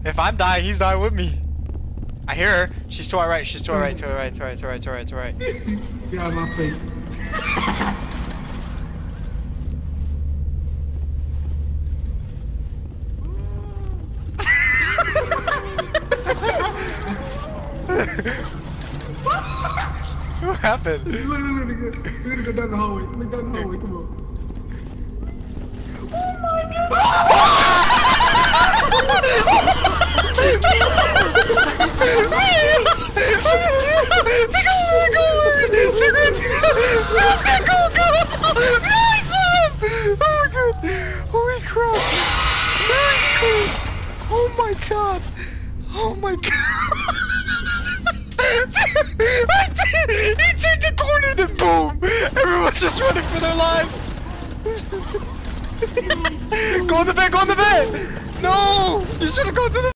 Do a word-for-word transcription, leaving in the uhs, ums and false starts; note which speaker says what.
Speaker 1: If I'm dying, he's dying with me. I hear her. She's to our right. She's to our right. To our right. To our right. To our right. To our right. To our right.
Speaker 2: Get out of my face.
Speaker 1: What happened?
Speaker 2: Look, look, look, look. We're gonna go down the hallway. Look down the hallway. Come on. Oh my god!
Speaker 1: Holy crap! Oh my god! Oh my god! I did! He turned the corner, then boom! Everyone's just running for their lives! Go in the bed! Go in the bed! No! You should have gone to the